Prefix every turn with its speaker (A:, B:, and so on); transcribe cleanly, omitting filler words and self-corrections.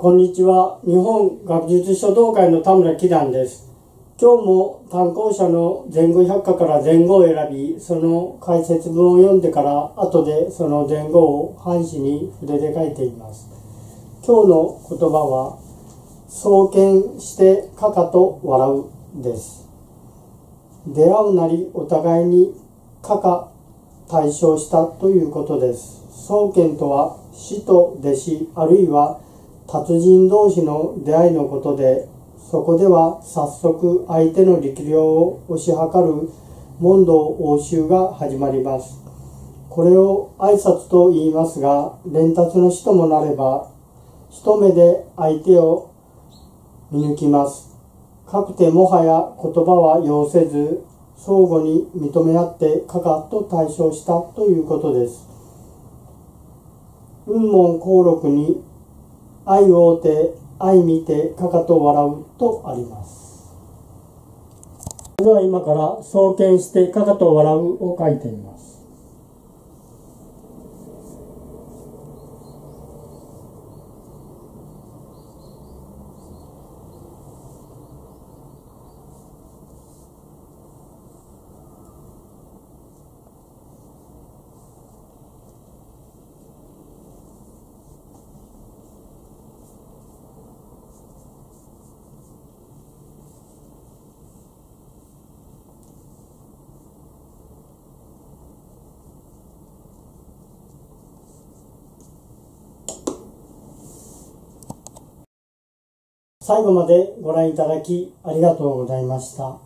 A: こんにちは。日本学術書道会の田村希談です。今日も単行者の前後百科から前後を選び、その解説文を読んでから後でその前後を半紙に筆で書いています。今日の言葉は双剣してかかと笑うです。出会うなりお互いにかか対象したということです。双剣とは師と弟子あるいは達人同士の出会いのことで、そこでは早速相手の力量を推し量る問答応酬が始まります。これを挨拶と言いますが、伝達の師ともなれば一目で相手を見抜きます。かくてもはや言葉は要せず、相互に認め合ってかかと対象したということです。雲門興録に相応て相見てかかと笑うとあります。それでは今から双剣してかかと笑うを書いてみます。最後までご覧いただきありがとうございました。